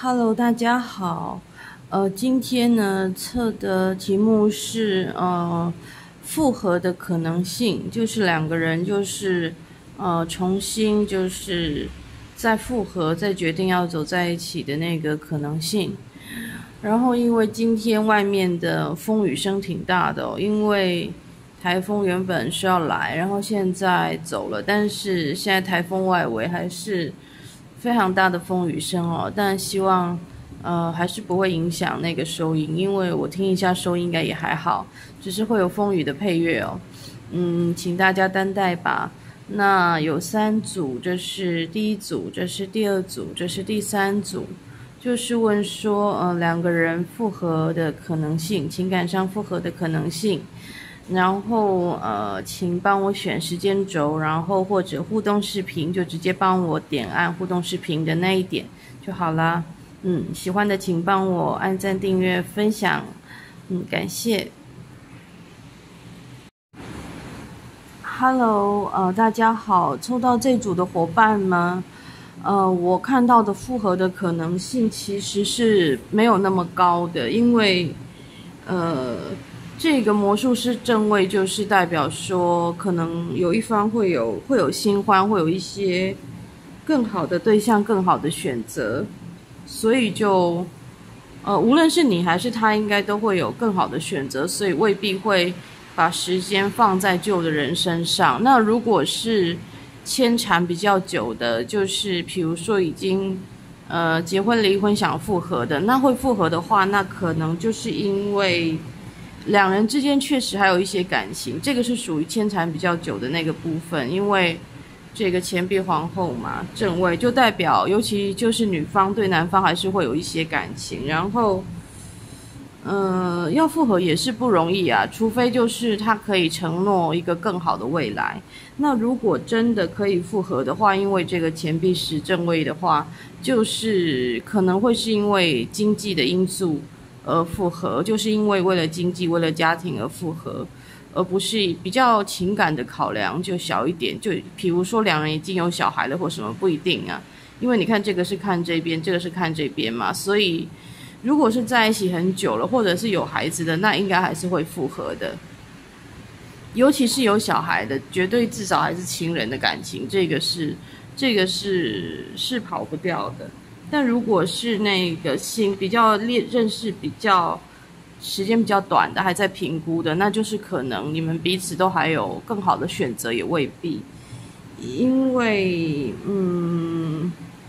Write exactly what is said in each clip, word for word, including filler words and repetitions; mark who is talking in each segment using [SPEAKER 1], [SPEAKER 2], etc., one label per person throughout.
[SPEAKER 1] Hello，大家好。呃，今天呢测的题目是呃复合的可能性，就是两个人就是呃重新就是再复合，再决定要走在一起的那个可能性。然后因为今天外面的风雨声挺大的哦，因为台风原本是要来，然后现在走了，但是现在台风外围还是非常大的风雨声哦，但希望呃还是不会影响那个收音，因为我听一下收音应该也还好，只是会有风雨的配乐哦。嗯，请大家担待吧。那有三组，这是第一组，这是第二组，这是第三组，就是问说呃两个人复合的可能性，情感上复合的可能性。然后呃，请帮我选时间轴，然后或者互动视频，就直接帮我点按互动视频的那一点就好啦。嗯，喜欢的请帮我按赞、订阅、分享，嗯，感谢。Hello，呃，大家好，抽到这组的伙伴们，呃，我看到的复合的可能性其实是没有那么高的，因为呃。这个魔术师正位就是代表说，可能有一方会有会有新欢，会有一些更好的对象、更好的选择，所以就呃，无论是你还是他，应该都会有更好的选择，所以未必会把时间放在旧的人身上。那如果是牵缠比较久的，就是比如说已经呃结婚离婚想复合的，那会复合的话，那可能就是因为两人之间确实还有一些感情，这个是属于牵缠比较久的那个部分，因为这个钱币皇后嘛，正位就代表，尤其就是女方对男方还是会有一些感情，然后，呃，要复合也是不容易啊，除非就是他可以承诺一个更好的未来。那如果真的可以复合的话，因为这个钱币十正位的话，就是可能会是因为经济的因素而复合，就是因为为了经济、为了家庭而复合，而不是比较情感的考量就小一点。就比如说两人已经有小孩了或什么，不一定啊。因为你看这个是看这边，这个是看这边嘛，所以如果是在一起很久了，或者是有孩子的，那应该还是会复合的。尤其是有小孩的，绝对至少还是亲人的感情，这个是这个是是跑不掉的。但如果是那个新比较认识比较时间比较短的，还在评估的，那就是可能你们彼此都还有更好的选择，也未必。因为嗯，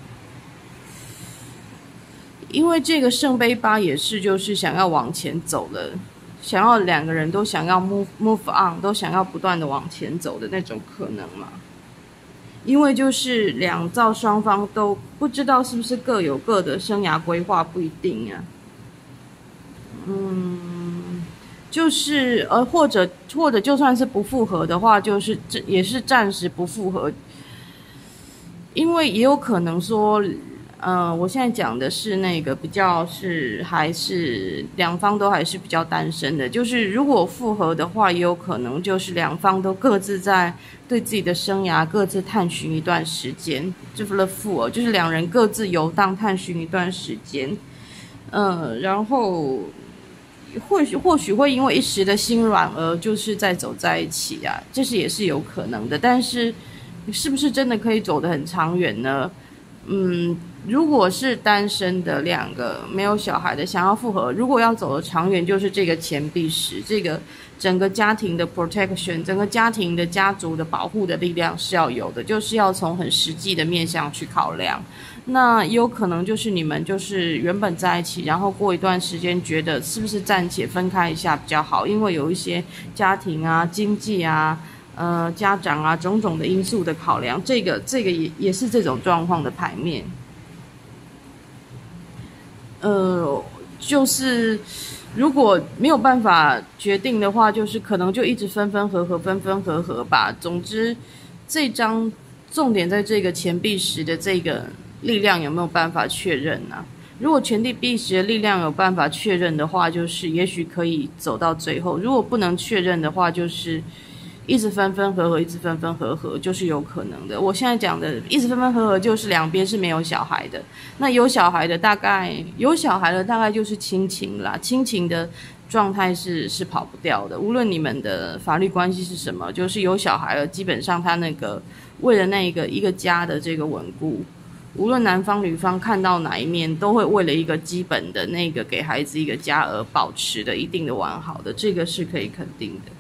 [SPEAKER 1] 因为这个圣杯八也是就是想要往前走了，想要两个人都想要 move move on， 都想要不断的往前走的那种可能嘛。因为就是两造双方都不知道是不是各有各的生涯规划，不一定啊。嗯，就是呃，或者或者就算是不复合的话，就是也是暂时不复合，因为也有可能说，呃，我现在讲的是那个比较是还是两方都还是比较单身的，就是如果复合的话，也有可能就是两方都各自在对自己的生涯各自探寻一段时间，就是了复合，就是两人各自游荡探寻一段时间，呃，然后或许或许会因为一时的心软而就是再走在一起啊，这是也是有可能的，但是是不是真的可以走得很长远呢？嗯。如果是单身的两个没有小孩的想要复合，如果要走得长远，就是这个钱币十，这个整个家庭的 protection， 整个家庭的家族的保护的力量是要有的，就是要从很实际的面向去考量。那也有可能就是你们就是原本在一起，然后过一段时间觉得是不是暂且分开一下比较好，因为有一些家庭啊、经济啊、呃家长啊种种的因素的考量，这个这个也也是这种状况的牌面。呃，就是如果没有办法决定的话，就是可能就一直分分合合，分分合合吧。总之，这张重点在这个钱币十的这个力量有没有办法确认呢、啊？如果钱币十的力量有办法确认的话，就是也许可以走到最后；如果不能确认的话，就是一直分分合合，一直分分合合，就是有可能的。我现在讲的一直分分合合，就是两边是没有小孩的。那有小孩的大概有小孩的大概就是亲情啦，亲情的状态是是跑不掉的。无论你们的法律关系是什么，就是有小孩了，基本上他那个为了那个一个家的这个稳固，无论男方女方看到哪一面，都会为了一个基本的那个给孩子一个家而保持的一定的完好的，这个是可以肯定的。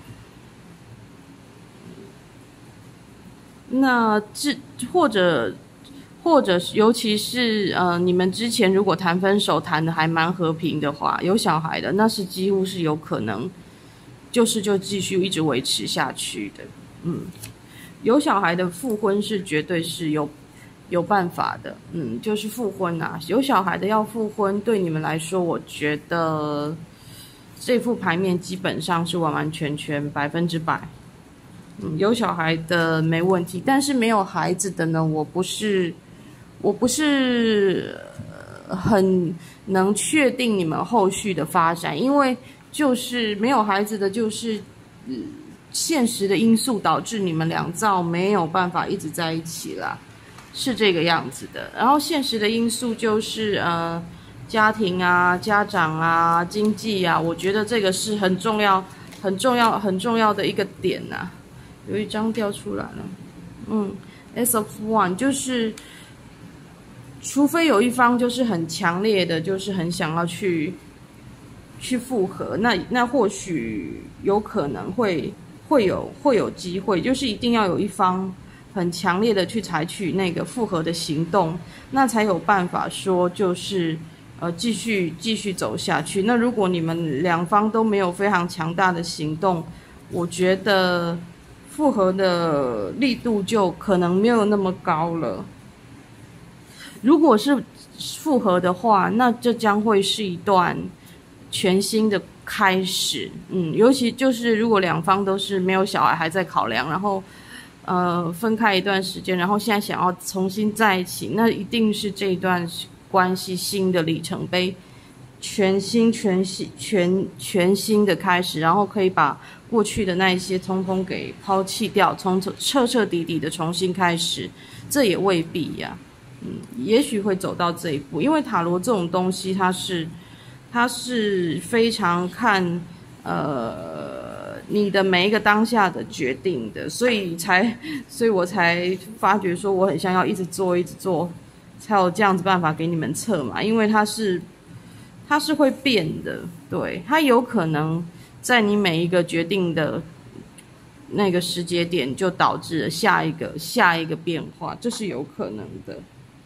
[SPEAKER 1] 那这或者或者尤其是呃，你们之前如果谈分手谈的还蛮和平的话，有小孩的，那是几乎是有可能，就是就继续一直维持下去的。嗯，有小孩的复婚是绝对是有有办法的。嗯，就是复婚啊，有小孩的要复婚，对你们来说，我觉得这副牌面基本上是完完全全百分之百。嗯，有小孩的没问题，但是没有孩子的呢，我不是，我不是很能确定你们后续的发展，因为就是没有孩子的，就是、呃、现实的因素导致你们两造没有办法一直在一起啦，是这个样子的。然后现实的因素就是呃，家庭啊、家长啊、经济啊，我觉得这个是很重要、很重要、很重要的一个点啊。有一张掉出来了，嗯 ，S of One 就是，除非有一方就是很强烈的，就是很想要去去复合，那那或许有可能会会有会有机会，就是一定要有一方很强烈的去采取那个复合的行动，那才有办法说就是呃继续继续走下去。那如果你们两方都没有非常强大的行动，我觉得复合的力度就可能没有那么高了。如果是复合的话，那这将会是一段全新的开始。嗯，尤其就是如果两方都是没有小孩还在考量，然后呃分开一段时间，然后现在想要重新在一起，那一定是这一段关系新的里程碑，全新全新全全新的开始，然后可以把过去的那一些通通给抛弃掉，从彻彻底底的重新开始，这也未必呀、啊。嗯，也许会走到这一步，因为塔罗这种东西，它是它是非常看呃你的每一个当下的决定的，所以才所以我才发觉说我很想要一直做一直做，才有这样子办法给你们测嘛，因为它是它是会变的，对，它有可能在你每一个决定的那个时节点，就导致了下一个下一个变化，这是有可能的。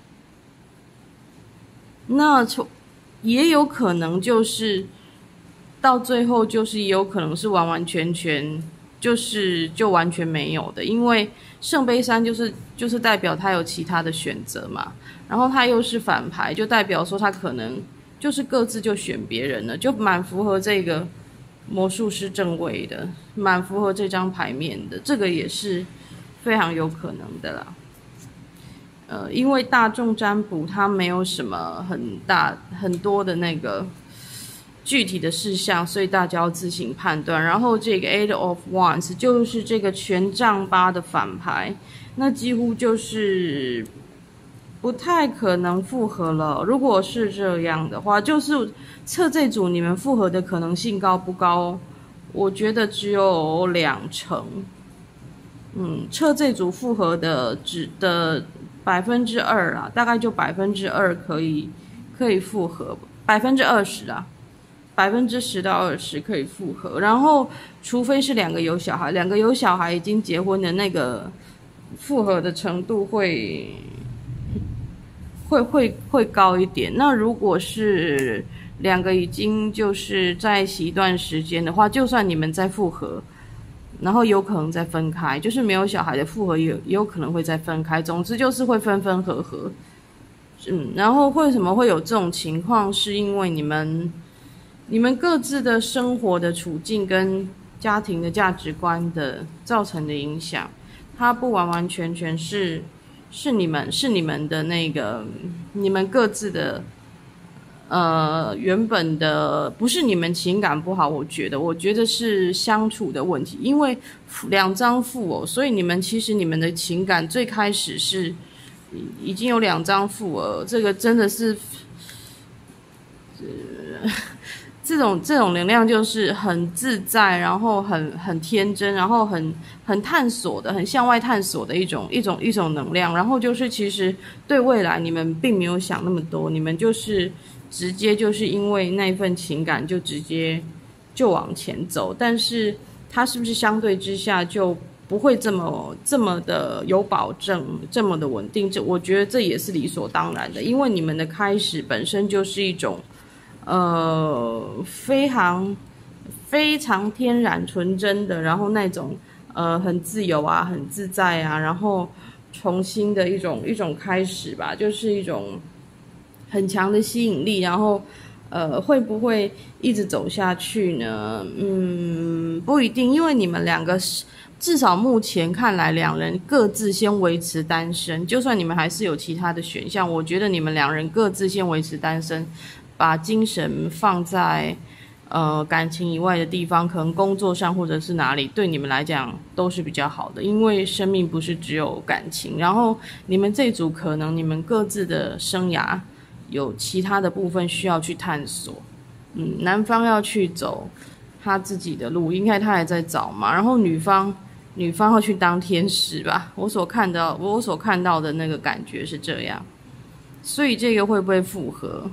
[SPEAKER 1] 那也有可能就是到最后，就是也有可能是完完全全就是就完全没有的，因为圣杯三就是就是代表他有其他的选择嘛，然后他又是反牌，就代表说他可能就是各自就选别人了，就蛮符合这个魔术师正位的，蛮符合这张牌面的，这个也是非常有可能的啦。呃，因为大众占卜它没有什么很大很多的那个具体的事项，所以大家要自行判断。然后这个 Eight of Wands 就是这个权杖八的反牌，那几乎就是不太可能复合了。如果是这样的话，就是测这组你们复合的可能性高不高？我觉得只有两成。嗯，测这组复合的只的百分之二啊，大概就百分之二可以可以复合，百分之二十啊，百分之十到二十可以复合。然后，除非是两个有小孩，两个有小孩已经结婚的那个复合的程度会会会会高一点。那如果是两个已经就是在一起一段时间的话，就算你们再复合，然后有可能再分开，就是没有小孩的复合也有也有可能会再分开，总之就是会分分合合。嗯，然后为什么会有这种情况？是因为你们你们各自的生活的处境跟家庭的价值观的造成的影响，它不完完全全是是你们是你们的那个你们各自的呃，原本的不是你们情感不好，我觉得，我觉得是相处的问题，因为两张负偶，所以你们其实你们的情感最开始是已经有两张负偶，这个真的是，呃，这种这种能量就是很自在，然后很很天真，然后很很探索的，很向外探索的一种一种一种能量，然后就是其实对未来你们并没有想那么多，你们就是。直接就是因为那份情感就直接就往前走，但是它是不是相对之下就不会这么这么的有保证，这么的稳定？这我觉得这也是理所当然的，因为你们的开始本身就是一种呃非常非常天然纯真的，然后那种呃很自由啊，很自在啊，然后重新的一种一种开始吧，就是一种。很强的吸引力，然后，呃，会不会一直走下去呢？嗯，不一定，因为你们两个至少目前看来，两人各自先维持单身，就算你们还是有其他的选项，我觉得你们两人各自先维持单身，把精神放在呃感情以外的地方，可能工作上或者是哪里，对你们来讲都是比较好的，因为生命不是只有感情，然后你们这组可能你们各自的生涯。有其他的部分需要去探索，嗯，男方要去走他自己的路，应该他还在找嘛。然后女方，女方要去当天使吧。我所看到，我所看到的那个感觉是这样。所以这个会不会复合？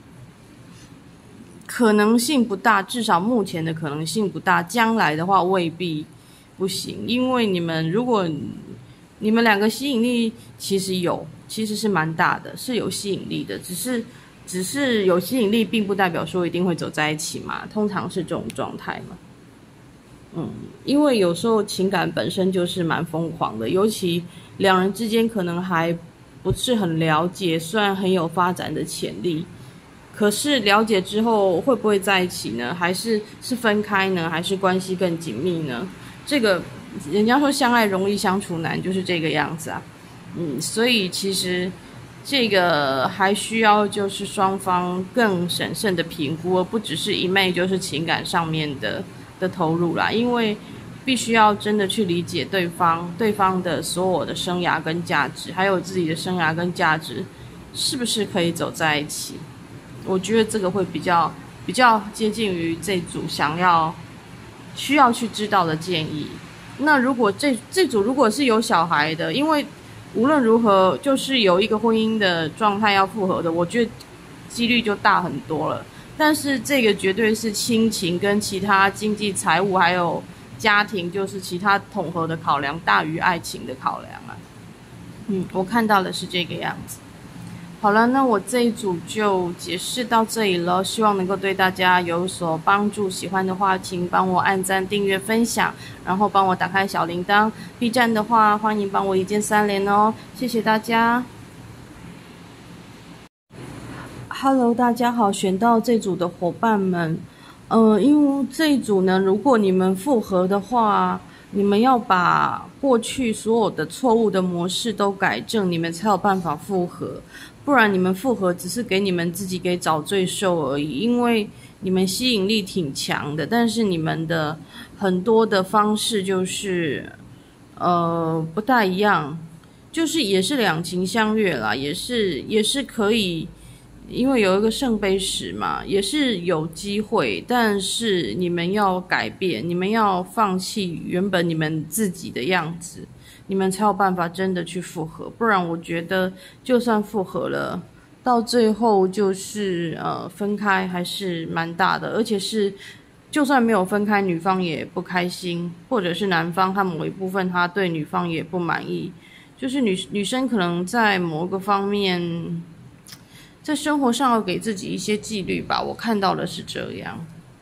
[SPEAKER 1] 可能性不大，至少目前的可能性不大。将来的话未必不行，因为你们如果你们两个吸引力其实有。其实是蛮大的，是有吸引力的，只是只是有吸引力，并不代表说一定会走在一起嘛。通常是这种状态嘛。嗯，因为有时候情感本身就是蛮疯狂的，尤其两人之间可能还不是很了解，虽然很有发展的潜力，可是了解之后会不会在一起呢？还是是分开呢？还是关系更紧密呢？这个人家说相爱容易相处难，就是这个样子啊。嗯，所以其实这个还需要就是双方更审慎的评估，而不只是一昧就是情感上面的的投入啦。因为必须要真的去理解对方，对方的所有的生涯跟价值，还有自己的生涯跟价值，是不是可以走在一起？我觉得这个会比较比较接近于这组想要需要去知道的建议。那如果这这组如果是有小孩的，因为无论如何，就是有一个婚姻的状态要复合的，我觉得几率就大很多了。但是这个绝对是亲情跟其他经济、财务还有家庭，就是其他统合的考量大于爱情的考量啊。嗯，我看到的是这个样子。好了，那我这一组就解释到这里了，希望能够对大家有所帮助。喜欢的话，请帮我按赞、订阅、分享，然后帮我打开小铃铛。B 站的话，欢迎帮我一键三连哦，谢谢大家。Hello， 大家好，选到这组的伙伴们，呃，因为这一组呢，如果你们复合的话，你们要把过去所有的错误的模式都改正，你们才有办法复合。不然你们复合只是给你们自己给找罪受而已，因为你们吸引力挺强的，但是你们的很多的方式就是呃不大一样，就是也是两情相悦啦，也是也是可以，因为有一个圣杯十嘛，也是有机会，但是你们要改变，你们要放弃原本你们自己的样子，你们才有办法真的去复合。不然我觉得就算复合了，到最后就是呃分开还是蛮大的，而且是就算没有分开，女方也不开心，或者是男方他某一部分他对女方也不满意，就是女女生可能在某个方面在生活上要给自己一些纪律吧，我看到的是这样。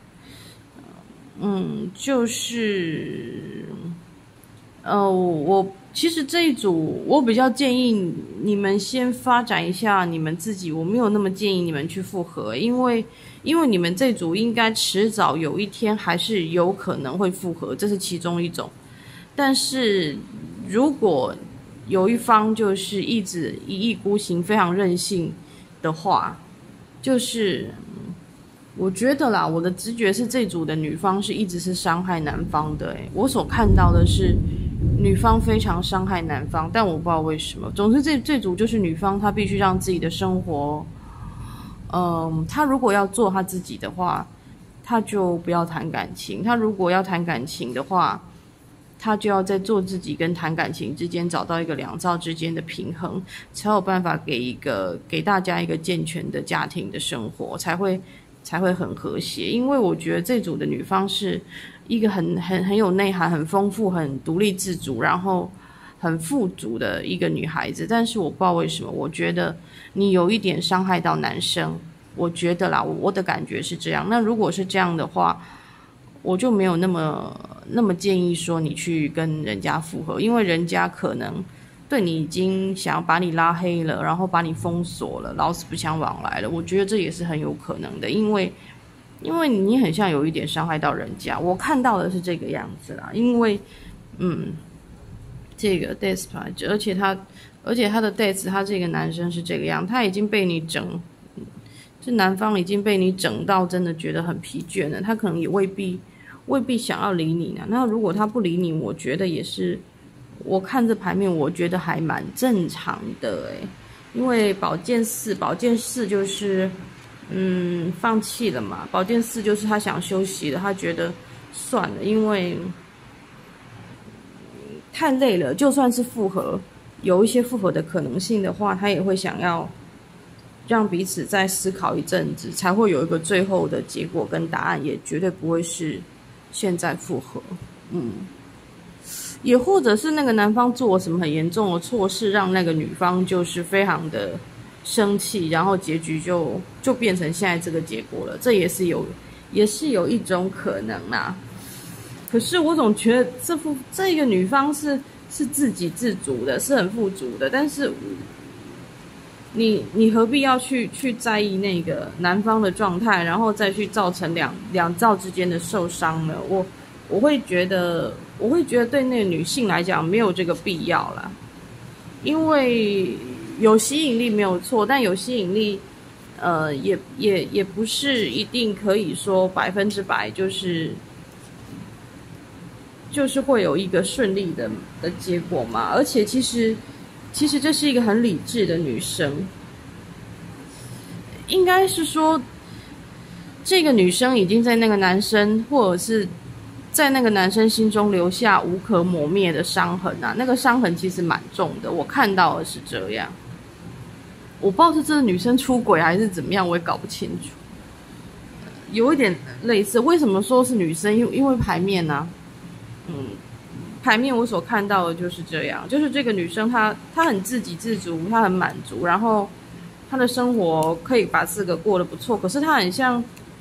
[SPEAKER 1] 嗯，就是呃，我其实这一组我比较建议你们先发展一下你们自己，我没有那么建议你们去复合，因为因为你们这组应该迟早有一天还是有可能会复合，这是其中一种。但是如果有一方就是一直一意孤行，非常任性的话， 就是我觉得啦，我的直觉是这组的女方是一直是伤害男方的、欸。我所看到的是女方非常伤害男方，但我不知道为什么。总之这这组就是女方她必须让自己的生活，嗯，她如果要做她自己的话，她就不要谈感情；她如果要谈感情的话，他就要在做自己跟谈感情之间找到一个两造之间的平衡，才有办法给一个给大家一个健全的家庭的生活，才会才会很和谐。因为我觉得这组的女方是一个很很很有内涵、很丰富、很独立自主，然后很富足的一个女孩子。但是我不知道为什么，我觉得你有一点伤害到男生，我觉得啦，我的感觉是这样。那如果是这样的话，我就没有那么那么建议说你去跟人家复合，因为人家可能对你已经想要把你拉黑了，然后把你封锁了，老死不相往来了。我觉得这也是很有可能的，因为因为你很像有一点伤害到人家，我看到的是这个样子啦。因为嗯，这个 Death 而且他而且他的 Death 他这个男生是这个样，他已经被你整。这男方已经被你整到真的觉得很疲倦了，他可能也未必未必想要理你呢。那如果他不理你，我觉得也是，我看这牌面，我觉得还蛮正常的诶。因为宝剑四，宝剑四就是嗯放弃了嘛，宝剑四就是他想休息了，他觉得算了，因为太累了，就算是复合，有一些复合的可能性的话，他也会想要让彼此再思考一阵子，才会有一个最后的结果跟答案，也绝对不会是现在复合。嗯，也或者是那个男方做了什么很严重的错事，让那个女方就是非常的生气，然后结局就就变成现在这个结果了，这也是有也是有一种可能啦。可是我总觉得这副这个女方是是自给自足的，是很富足的，但是你你何必要去去在意那个男方的状态，然后再去造成两两造之间的受伤呢？我我会觉得，我会觉得对那个女性来讲没有这个必要啦，因为有吸引力没有错，但有吸引力，呃，也也也不是一定可以说百分之百就是就是会有一个顺利的的结果嘛，而且其实。其实这是一个很理智的女生，应该是说，这个女生已经在那个男生，或者是在那个男生心中留下无可磨灭的伤痕啊。那个伤痕其实蛮重的，我看到的是这样。我不知道是这个女生出轨还是怎么样，我也搞不清楚。有一点类似，为什么说是女生？因为因为牌面啊，嗯。牌面我所看到的就是这样，就是这个女生她她很自给自足，她很满足，然后她的生活可以把这个过得不错，可是她很像，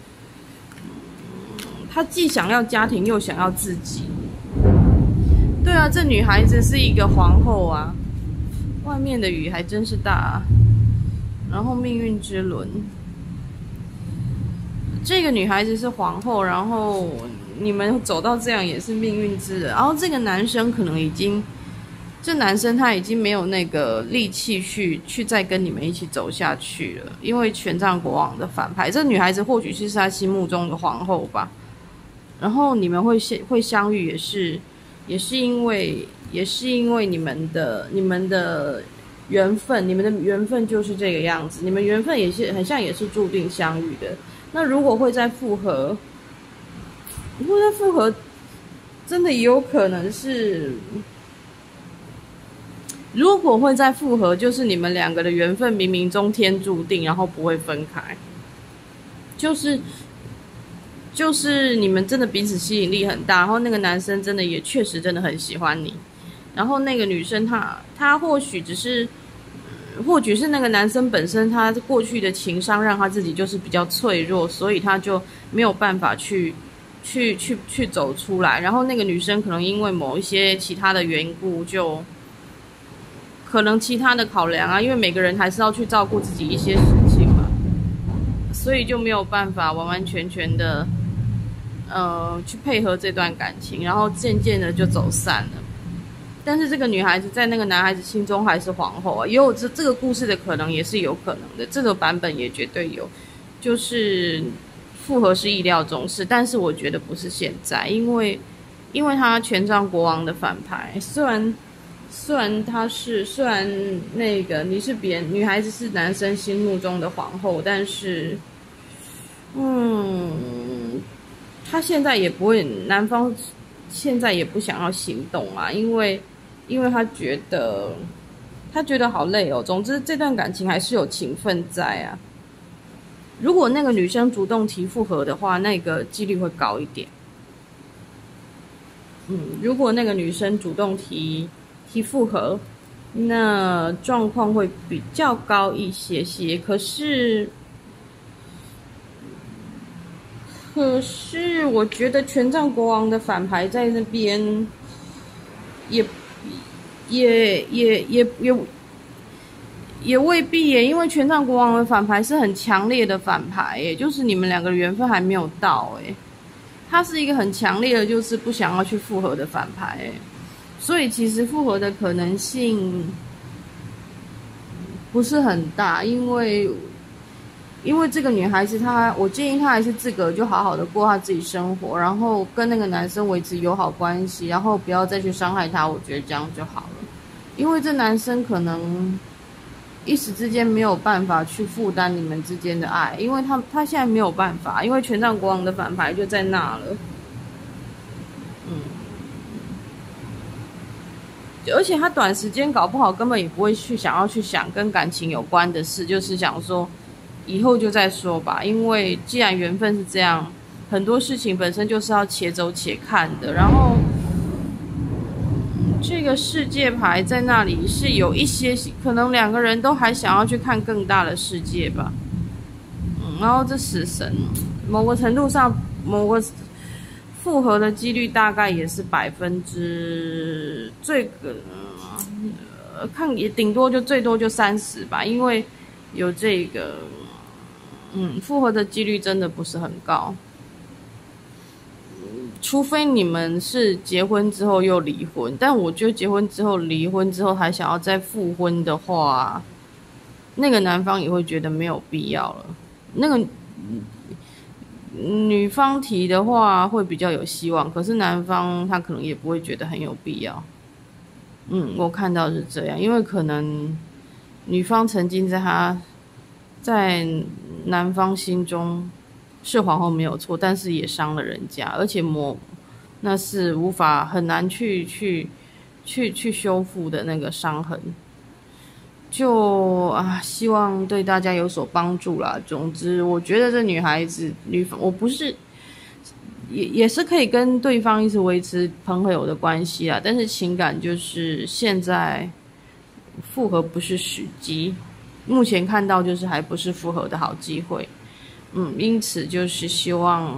[SPEAKER 1] 她既想要家庭又想要自己。对啊，这女孩子是一个皇后啊，外面的雨还真是大啊。然后命运之轮，这个女孩子是皇后，然后。你们走到这样也是命运之人，然后这个男生可能已经，这男生他已经没有那个力气去去再跟你们一起走下去了，因为权杖国王的反派，这女孩子或许是他心目中的皇后吧。然后你们会会相遇，也是也是因为也是因为你们的你们的缘分，你们的缘分就是这个样子，你们缘分也是很像也是注定相遇的。那如果会再复合？如果再复合，真的也有可能是，如果会再复合，就是你们两个的缘分冥冥中天注定，然后不会分开，就是就是你们真的彼此吸引力很大，然后那个男生真的也确实真的很喜欢你，然后那个女生她她或许只是。或许是那个男生本身他过去的情伤让他自己就是比较脆弱，所以他就没有办法去去去去走出来，然后那个女生可能因为某一些其他的缘故，就可能其他的考量啊，因为每个人还是要去照顾自己一些事情嘛，所以就没有办法完完全全的呃去配合这段感情，然后渐渐的就走散了。但是这个女孩子在那个男孩子心中还是皇后啊，也有这这个故事的可能，也是有可能的，这个版本也绝对有。 就是复合是意料中事，但是我觉得不是现在，因为因为他权杖国王的反牌，虽然虽然他是虽然那个你是别人女孩子是男生心目中的皇后，但是嗯，他现在也不会，男方现在也不想要行动啊，因为因为他觉得他觉得好累哦。总之这段感情还是有情分在啊。如果那个女生主动提复合的话，那个几率会高一点。嗯，如果那个女生主动提提复合，那状况会比较高一些些。可是，可是我觉得权杖国王的反牌在那边也，也也也也也未必耶，因为权杖国王的反牌是很强烈的反牌耶，就是你们两个缘分还没有到耶。它是一个很强烈的，就是不想要去复合的反牌耶，所以其实复合的可能性不是很大，因为因为这个女孩子她，我建议她还是自个就好好的过她自己生活，然后跟那个男生维持友好关系，然后不要再去伤害他，我觉得这样就好了。因为这男生可能一时之间没有办法去负担你们之间的爱，因为他他现在没有办法，因为权杖国王的反牌就在那了。嗯，而且他短时间搞不好根本也不会去想要去想跟感情有关的事，就是想说以后就再说吧。因为既然缘分是这样，很多事情本身就是要且走且看的。然后这个世界牌在那里是有一些可能两个人都还想要去看更大的世界吧。嗯，然后这死神某个程度上某个复合的几率大概也是百分之最呃看也顶多就最多就三十吧，因为有这个嗯复合的几率真的不是很高。除非你们是结婚之后又离婚，但我觉得结婚之后离婚之后还想要再复婚的话，那个男方也会觉得没有必要了。那个女方提的话会比较有希望，可是男方他可能也不会觉得很有必要。嗯，我看到是这样，因为可能女方曾经在他在男方心中是皇后没有错，但是也伤了人家，而且魔那是无法很难去去去去修复的那个伤痕。就啊，希望对大家有所帮助啦。总之，我觉得这女孩子女方，我不是也也是可以跟对方一直维持朋友的关系啦，但是情感就是现在复合不是时机，目前看到就是还不是复合的好机会。嗯，因此就是希望，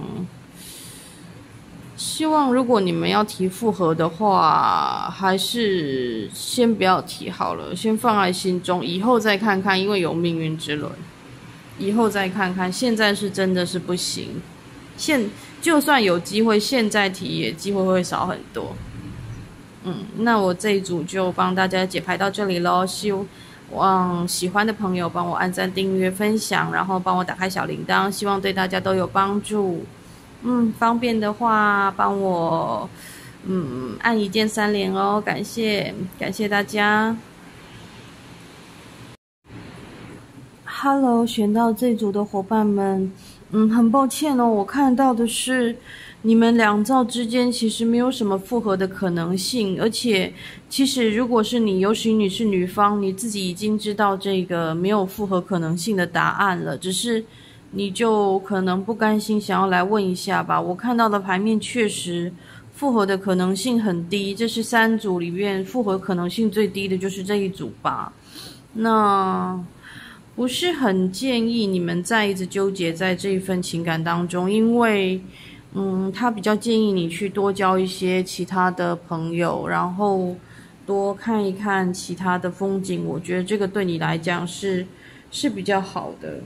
[SPEAKER 1] 希望如果你们要提复合的话，还是先不要提好了，先放在心中，以后再看看，因为有命运之轮，以后再看看。现在是真的是不行，现就算有机会，现在提也机会会少很多。嗯，那我这一组就帮大家解牌到这里咯，希望喜欢的朋友帮我按赞、订阅、分享，然后帮我打开小铃铛，希望对大家都有帮助。嗯，方便的话帮我嗯按一键三连哦，感谢感谢大家。Hello， 选到这组的伙伴们，嗯，很抱歉哦，我看到的是你们两造之间其实没有什么复合的可能性，而且其实如果是你，尤其你是女方，你自己已经知道这个没有复合可能性的答案了，只是你就可能不甘心，想要来问一下吧。我看到的牌面确实复合的可能性很低，这是三组里面复合可能性最低的就是这一组吧。那不是很建议你们再一直纠结在这一份情感当中，因为嗯，他比较建议你去多交一些其他的朋友，然后多看一看其他的风景，我觉得这个对你来讲是是比较好的。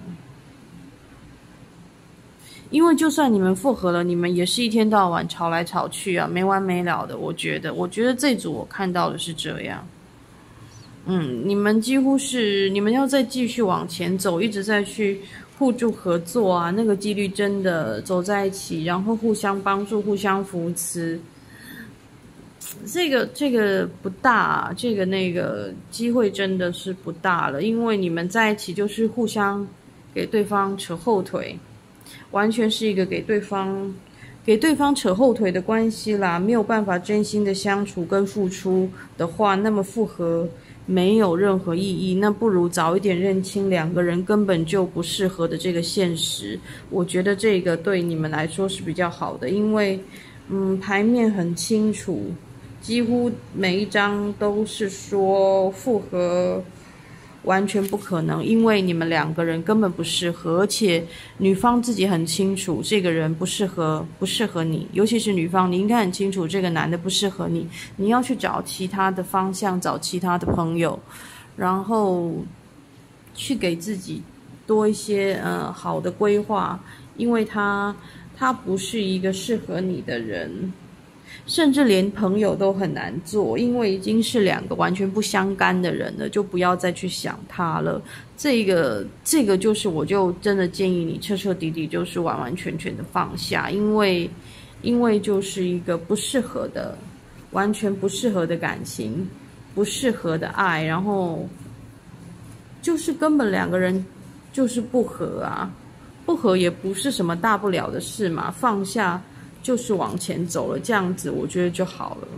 [SPEAKER 1] 因为就算你们复合了，你们也是一天到晚吵来吵去啊，没完没了的。我觉得，我觉得这组我看到的是这样。 嗯，你们几乎是你们要再继续往前走，一直在去互助合作啊，那个几率真的走在一起，然后互相帮助、互相扶持，这个这个不大，这个那个机会真的是不大了，因为你们在一起就是互相给对方扯后腿，完全是一个给对方给对方扯后腿的关系啦，没有办法真心的相处跟付出的话，那么复合没有任何意义，那不如早一点认清两个人根本就不适合的这个现实。我觉得这个对你们来说是比较好的，因为嗯，牌面很清楚，几乎每一张都是说复合完全不可能，因为你们两个人根本不适合，而且女方自己很清楚这个人不适合，不适合你，尤其是女方，你应该很清楚这个男的不适合你，你要去找其他的方向，找其他的朋友，然后去给自己多一些呃好的规划，因为他他不是一个适合你的人。甚至连朋友都很难做，因为已经是两个完全不相干的人了，就不要再去想他了。这个这个就是，我就真的建议你彻彻底底就是完完全全的放下，因为因为就是一个不适合的，完全不适合的感情，不适合的爱，然后就是根本两个人就是不合啊，不合也不是什么大不了的事嘛，放下。就是往前走了，这样子我觉得就好了。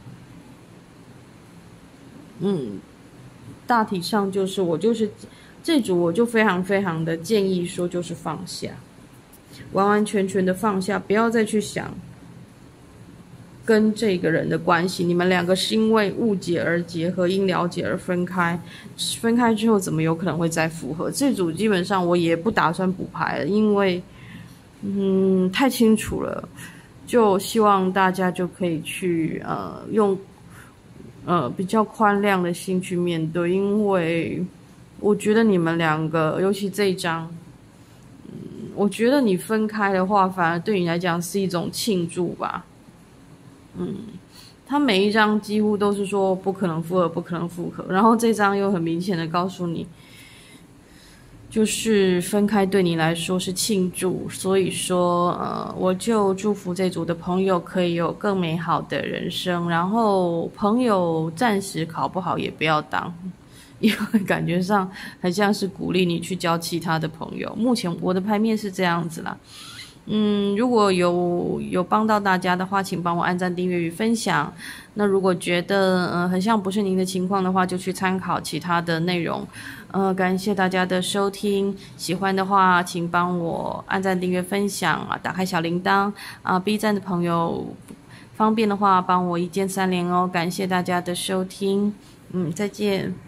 [SPEAKER 1] 嗯，大体上就是我就是这组，我就非常非常的建议说，就是放下，完完全全的放下，不要再去想跟这个人的关系。你们两个是因为误解而结合，因了解而分开，分开之后怎么有可能会再复合？这组基本上我也不打算补牌了，因为嗯太清楚了。就希望大家就可以去呃用呃比较宽谅的心去面对，因为我觉得你们两个，尤其这一张，嗯，我觉得你分开的话，反而对你来讲是一种庆祝吧。嗯，他每一张几乎都是说不可能复合，不可能复合，然后这张又很明显的告诉你。就是分开对你来说是庆祝，所以说，呃，我就祝福这组的朋友可以有更美好的人生。然后，朋友暂时考不好也不要当，因为感觉上很像是鼓励你去交其他的朋友。目前我的牌面是这样子啦。嗯，如果有有帮到大家的话，请帮我按赞、订阅与分享。那如果觉得呃很像不是您的情况的话，就去参考其他的内容。呃，感谢大家的收听，喜欢的话请帮我按赞、订阅、分享啊，打开小铃铛啊。B 站的朋友方便的话，帮我一键三连哦。感谢大家的收听，嗯，再见。